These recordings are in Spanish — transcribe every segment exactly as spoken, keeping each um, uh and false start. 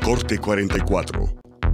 Corte cuarenta y cuatro.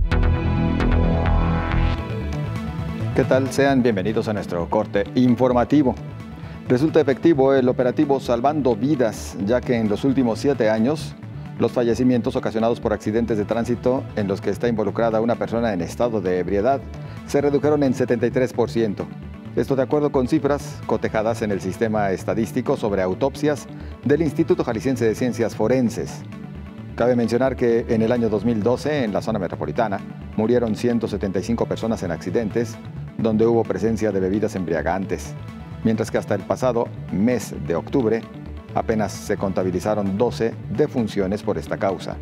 ¿Qué tal? Sean bienvenidos a nuestro corte informativo. Resulta efectivo el operativo Salvando Vidas, ya que en los últimos siete años, los fallecimientos ocasionados por accidentes de tránsito en los que está involucrada una persona en estado de ebriedad se redujeron en setenta y tres por ciento. Esto de acuerdo con cifras cotejadas en el Sistema Estadístico sobre Autopsias del Instituto Jalisciense de Ciencias Forenses. Cabe mencionar que en el año dos mil doce, en la zona metropolitana, murieron ciento setenta y cinco personas en accidentes donde hubo presencia de bebidas embriagantes, mientras que hasta el pasado mes de octubre apenas se contabilizaron doce defunciones por esta causa.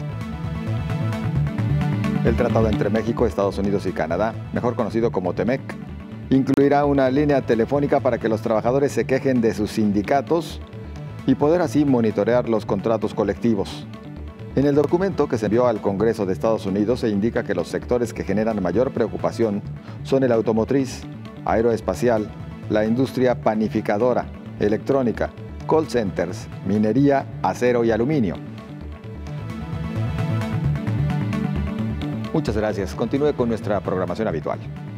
El tratado entre México, Estados Unidos y Canadá, mejor conocido como TEMEC, incluirá una línea telefónica para que los trabajadores se quejen de sus sindicatos y poder así monitorear los contratos colectivos. En el documento que se envió al Congreso de Estados Unidos se indica que los sectores que generan mayor preocupación son el automotriz, aeroespacial, la industria panificadora, electrónica, call centers, minería, acero y aluminio. Muchas gracias. Continúe con nuestra programación habitual.